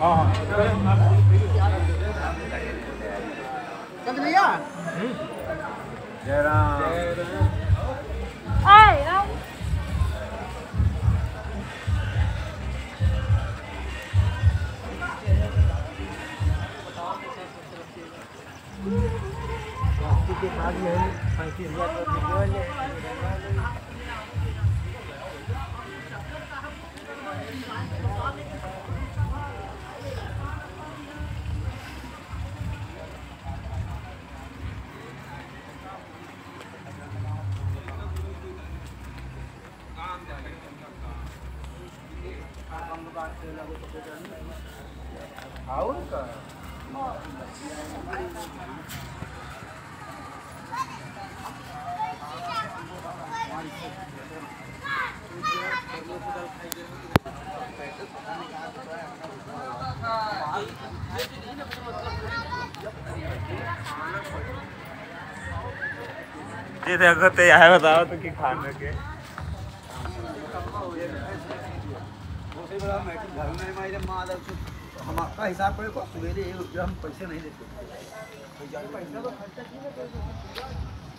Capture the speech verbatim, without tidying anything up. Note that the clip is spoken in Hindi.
हाँ चल भैया जय राम आए राम के बाद में पैंतीस हजार और का जी देखो तो यहाँ बताओ तो कि खाने के हम आपका हिसाब करें सवेरे हम पैसे नहीं देते पैसा तो खर्चा